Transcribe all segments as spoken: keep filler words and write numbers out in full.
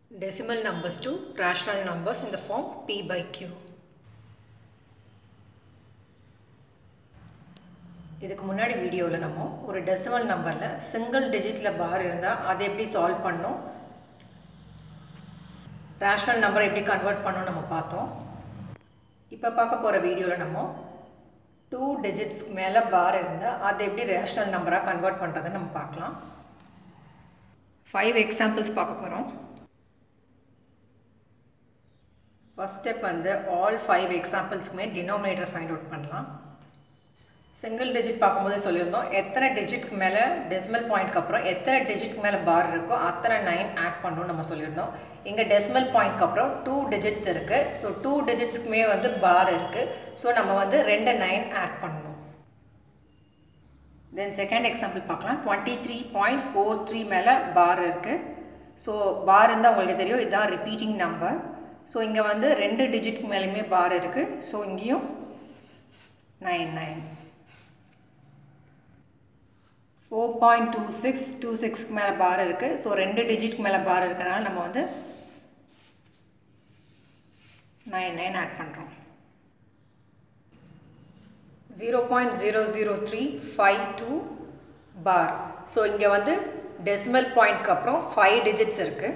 decimal numbers to rational numbers in the form p by q. இதுக்கு முன்னாடி வீடியோவில் நம்ம ஒரு டெசிமல் நம்பரில் சிங்கிள் டிஜிட்டில் பார் இருந்தால் அதை எப்படி சால்வ் பண்ணோம், ரேஷ்னல் நம்பரை எப்படி கன்வெர்ட் பண்ணோம் நம்ம பார்த்தோம். இப்போ பார்க்க போகிற வீடியோவில் நம்ம டூ டிஜிட்ஸ்க்கு மேலே பார் இருந்தால் அதை எப்படி ரேஷ்னல் நம்பராக கன்வெர்ட் பண்ணுறதுன்னு நம்ம பார்க்கலாம். ஃபைவ் எக்ஸாம்பிள்ஸ் பார்க்க போகிறோம். ஃபர்ஸ்ட் ஸ்டெப் வந்து ஆல் ஃபைவ் எக்ஸாம்பிள்ஸ்க்குமே டினோமினேட்டர் ஃபைண்ட் அவுட் பண்ணலாம். சிங்கிள் டிஜிட் பார்க்கும்போது சொல்லியிருந்தோம் எத்தனை டிஜிட்க்கு மேலே டெசிமல் பாயிண்ட்க்கு அப்புறம் எத்தனை டிஜிட்க்கு மேலே பார் இருக்கோ அத்தனை நைன் ஆட் பண்ணணும்னு நம்ம சொல்லியிருந்தோம். இங்கே டெசிமல் பாயிண்ட்க்கு அப்புறம் டூ டிஜிட்ஸ் இருக்குது. ஸோ டூ டிஜிட்ஸ்க்குமே வந்து பார் இருக்குது. ஸோ நம்ம வந்து ரெண்டு நைன் ஆட் பண்ணணும். தென் செகண்ட் எக்ஸாம்பிள் பார்க்கலாம். Twenty three point four three மேலே பார் இருக்குது. ஸோ பார் இருந்தால் உங்களுக்கு தெரியும் இதுதான் ரிப்பீட்டிங் நம்பர். ஸோ இங்கே வந்து ரெண்டு டிஜிட்க்கு மேலேயுமே பார் இருக்குது. ஸோ இங்கேயும் nine nine. Four point two six two சிக்ஸ்க்கு மேலே பார் இருக்குது. ஸோ ரெண்டு டிஜிட்க்கு மேலே பார் இருக்கிறனால நம்ம வந்து நைன் நைன் ஆட் பண்ணுறோம். Zero point zero zero three five two bar. So இங்கே வந்து டெசிமல் பாயிண்ட்க்கு அப்புறம் ஃபைவ் டிஜிட்ஸ் இருக்குது.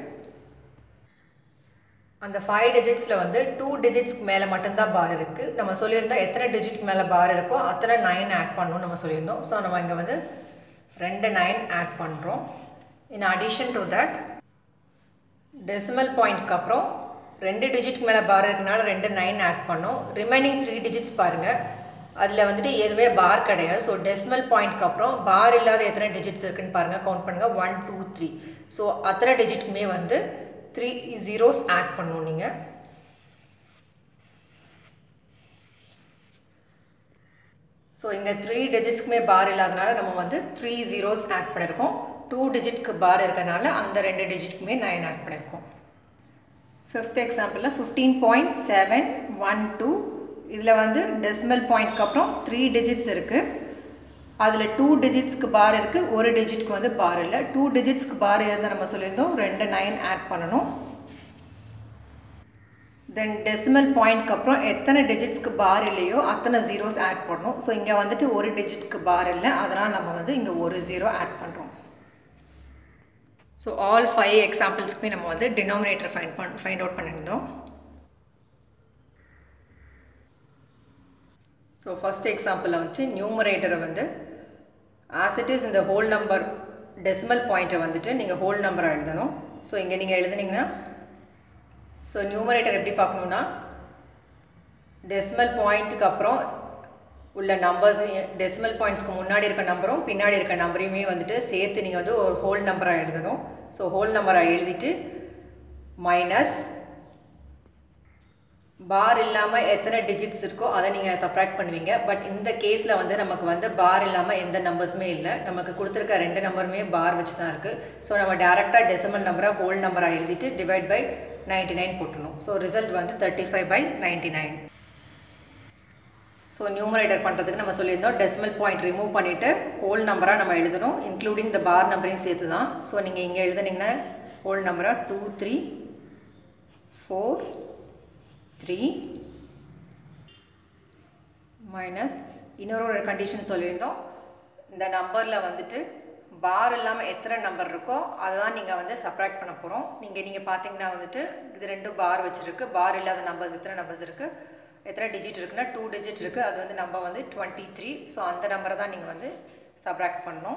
அந்த ஃபைவ் டிஜிட்ஸில் வந்து டூ டிஜிட்ஸ்க்கு மேலே மட்டும்தான் பார் இருக்குது. நம்ம சொல்லியிருந்தோம் எத்தனை டிஜிட்க்கு மேலே பார் இருக்கோ அத்தனை நைன் ஆட் பண்ணணும் நம்ம சொல்லியிருந்தோம். ஸோ நம்ம இங்கே வந்து ரெண்டு நைன் ஆட் பண்ணுறோம். In addition to that decimal பாயிண்ட்க்கு அப்புறம் ரெண்டு டிஜிட்க்கு மேலே பார் இருக்கனால ரெண்டு நைன் ஆட் பண்ணோம். ரிமைனிங் த்ரீ டிஜிட்ஸ் பாருங்கள், அதில் வந்துட்டு எதுவுமே பார் கிடையாது. ஸோ டெசிமல் பாயிண்ட்க்கு அப்புறம் பார் இல்லாத எத்தனை டிஜிட்ஸ் இருக்குன்னு பாருங்கள், கவுண்ட் பண்ணுங்கள். One two three. ஸோ அத்தனை டிஜிட்க்குமே வந்து த்ரீ ஜீரோஸ் ஆட் பண்ணணும் நீங்கள். ஸோ இங்கே த்ரீ டிஜிட்ஸ்க்குமே பார் இல்லாதனால நம்ம வந்து த்ரீ ஜீரோஸ் ஆட் பண்ணியிருக்கோம். டூ டிஜிட்க்கு பார் இருக்கிறதுனால அந்த ரெண்டு டிஜிட்க்குமே நைன் ஆட் பண்ணியிருக்கோம். ஃபிஃப்த் எக்ஸாம்பிளில் fifteen point seven one two. இதில் வந்து டெசிமல் பாயிண்ட்க்கு அப்புறம் த்ரீ டிஜிட்ஸ் இருக்குது. அதில் டூ டிஜிட்ஸ்க்கு பார் இருக்குது, ஒரு டிஜிட்க்கு வந்து பார் இல்லை. டூ டிஜிட்ஸ்க்கு பார் இருந்தால் நம்ம சொல்லியிருந்தோம் ரெண்டு நைன் ஆட் பண்ணணும். தென் டெசிமல் பாயிண்ட்க்கு அப்புறம் எத்தனை டிஜிட்ஸ்க்கு பார் இல்லையோ அத்தனை ஜீரோஸ் ஆட் பண்ணணும். ஸோ இங்கே வந்துட்டு ஒரு டிஜிட்க்கு பார் இல்லை, அதனால் நம்ம வந்து இங்கே ஒரு ஜீரோ ஆட் பண்ணுறோம். ஸோ ஆல் ஃபைவ் எக்ஸாம்பிள்ஸ்க்குமே நம்ம வந்து டினோமினேட்டர் ஃபைண்ட் பண் ஃபைண்ட் அவுட் பண்ணியிருந்தோம். ஸோ ஃபஸ்ட் எக்ஸாம்பிளில் வந்து நியூமரேட்டரை வந்து ஆஸ் இட் இஸ் இந்த ஹோல் நம்பர் டெசிமல் பாயிண்ட்டை வந்துட்டு நீங்கள் ஹோல் நம்பராக எழுதணும். ஸோ இங்கே நீங்கள் எழுதுனீங்கன்னா ஸோ நியூமரேட்டர் எப்படி பார்க்கணுன்னா டெசிமல் பாயிண்ட்டுக்கு அப்புறம் உள்ள நம்பர்ஸ், டெசிமல் பாயிண்ட்ஸ்க்கு முன்னாடி இருக்க நம்பரும் பின்னாடி இருக்க நம்பரையுமே வந்துட்டு சேர்த்து நீங்கள் வந்து ஒரு ஹோல் நம்பராக எழுதணும். ஸோ ஹோல் நம்பராக எழுதிட்டு மைனஸ் பார் இல்லாமல் எத்தனை டிஜிட்ஸ் இருக்கோ அதை நீங்கள் சப்ராக்ட் பண்ணுவீங்க. பட் இந்த கேஸில் வந்து நமக்கு வந்து பார் இல்லாமல் எந்த நம்பர்ஸுமே இல்லை. நமக்கு கொடுத்துருக்க ரெண்டு நம்பருமே பார் வச்சு தான் இருக்குது. ஸோ நம்ம டேரெக்டாக டெசிமல் நம்பராக ஹோல் நம்பராக எழுதிட்டு டிவைட் பை நைன்டி நைன் போட்டணும். ஸோ ரிசல்ட் வந்து thirty five by ninety nine. So numerator பண்ணுறதுக்கு நம்ம சொல்லியிருந்தோம் டெசிமல் பாயிண்ட் ரிமூவ் பண்ணிவிட்டு ஹோல் நம்பராக நம்ம எழுதணும், இன்க்ளூடிங் இந்த பார் நம்பரையும் சேர்த்து தான். ஸோ நீங்கள் இங்கே எழுதுனீங்கன்னா ஹோல் நம்பராக two three four three minus இன்னொரு ஒரு கண்டிஷன் சொல்லியிருந்தோம். இந்த நம்பரில் வந்துட்டு பார் இல்லாமல் எத்தனை நம்பர் இருக்கோ அதை தான் நீங்கள் வந்து சப்ராக்ட் பண்ண போகிறோம். நீங்கள் நீங்கள் பார்த்தீங்கன்னா வந்துட்டு இது ரெண்டும் பார் வச்சுருக்கு. பார் இல்லாத நம்பர்ஸ் எத்தனை நம்பர்ஸ் இருக்குது, எத்தனை டிஜிட் இருக்குன்னா டூ டிஜிட் இருக்குது. அது வந்து நம்ம வந்து டுவெண்ட்டி த்ரீ. ஸோ அந்த நம்பரை தான் நீங்கள் வந்து சப்ராக்ட் பண்ணணும்.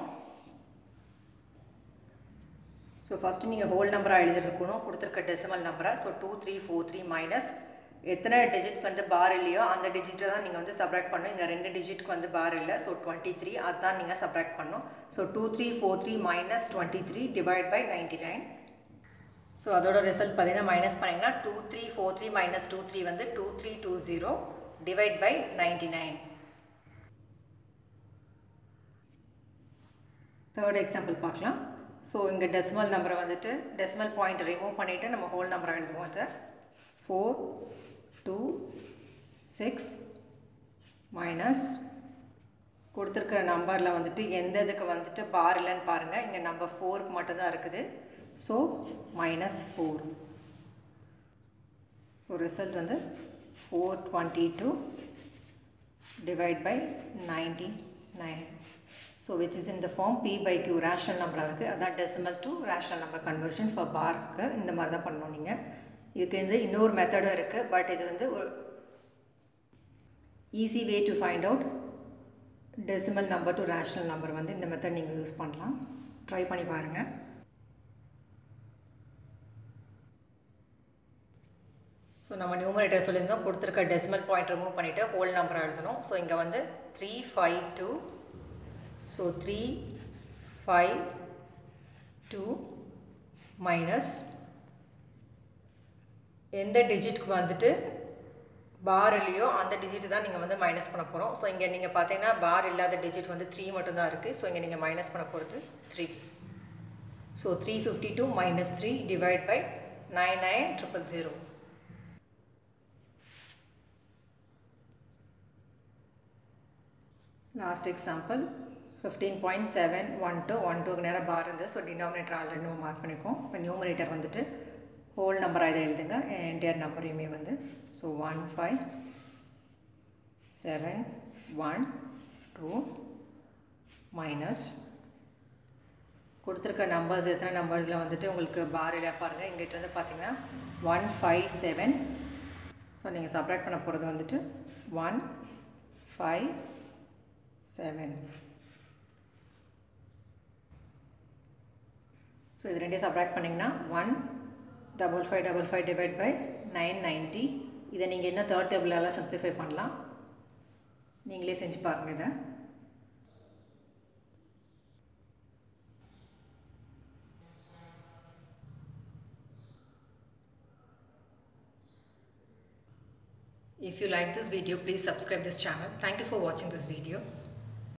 ஸோ ஃபஸ்ட்டு நீங்கள் ஹோல் நம்பராக எழுதிருக்கணும் கொடுத்துருக்க டெசிமல் நம்பரை. So two three four three minus எத்தனை டிஜிட் வந்து பார் இல்லையோ அந்த டிஜிட்டை தான் நீங்கள் வந்து சப்ராக்ட் பண்ணணும். இங்கே ரெண்டு டிஜிட்க்கு வந்து பார் இல்லை. ஸோ டுவெண்ட்டி த்ரீ அதுதான் நீங்கள் சப்ராக்ட் பண்ணணும். So two three four three minus twenty three divide by ninety nine. So அதோட ரிசல்ட் பார்த்தீங்கன்னா மைனஸ் பண்ணிங்கன்னா two three four three minus two three வந்து two three two zero divide by ninety nine. Third example பார்க்கலாம். So இங்கே decimal நம்பரை வந்துட்டு decimal point remove பண்ணிவிட்டு நம்ம ஹோல் நம்பரை எழுதுவோம். அதை ஃபோர் டூ சிக்ஸ் மைனஸ் கொடுத்துருக்கிற நம்பரில் வந்துட்டு எந்த இதுக்கு வந்துட்டு பார் இல்லைன்னு பாருங்கள். இங்கே நம்பர் ஃபோருக்கு மட்டும்தான் இருக்குது. So minus four. So result வந்து four twenty two divide by ninety nine. So which is in the form p by q rational நம்பராக இருக்குது. அதான் decimal to rational number conversion for பாருக்கு. இந்த மாதிரி தான் பண்ணணும் நீங்கள். இதுக்கு வந்து இன்னொரு மெத்தடும் இருக்குது, பட் இது வந்து ஒரு easy way to find out decimal number to rational number வந்து இந்த மெத்தட் நீங்கள் யூஸ் பண்ணலாம். ட்ரை பண்ணி பாருங்கள். ஸோ நம்ம நியூமரேட்டர் சொல்லியிருந்தோம், கொடுத்துருக்க டெசிமல் பாயிண்ட் ரிமூவ் பண்ணிவிட்டு ஹோல் நம்பரை எழுதணும். ஸோ இங்கே வந்து three five two. So three five two minus எந்த டிஜிட்டுக்கு வந்துட்டு பார் இல்லையோ அந்த டிஜிட் தான் நீங்கள் வந்து மைனஸ் பண்ண போகிறோம். ஸோ இங்கே நீங்கள் பார்த்தீங்கன்னா பார் இல்லாத டிஜிட் வந்து த்ரீ மட்டும்தான் இருக்குது. ஸோ இங்கே நீங்கள் மைனஸ் பண்ண போகிறது three. So three fifty two minus three divide by nine nine triple zero. Last example fifteen point seven one two one டூக்கு நேரம் பார் இருந்து. ஸோ டினாமினேட்டர் ஆல்ரெடி நம்ம மார்க் பண்ணியிருக்கோம். இப்போ நியூமரேட்டர் வந்துட்டு ஹோல் நம்பராக இதை எழுதுங்க, என்டையர் நம்பரையுமே வந்து. So one five seven one two minus கொடுத்துருக்க நம்பர்ஸ் எத்தனை நம்பர்ஸில் வந்துட்டு உங்களுக்கு பார் இல்லை பாருங்கள். இங்கிட்ட வந்து பார்த்தீங்கன்னா ஒன் ஃபைவ் செவன். ஸோ நீங்கள் சப்ராக்ட் பண்ண போகிறது வந்துட்டு ஒன் ஃபைவ் செவன். ஸோ இது ரெண்டையும் சப்ராக்ட் பண்ணிங்கன்னா one double five double five divide by nine ninety. இதை நீங்கள் என்ன தேர்ட் டேபிளால் சிம்பிளிஃபை பண்ணலாம், நீங்களே செஞ்சு பாருங்கள் இதை. If you like this video, please subscribe this channel. Thank you for watching this video.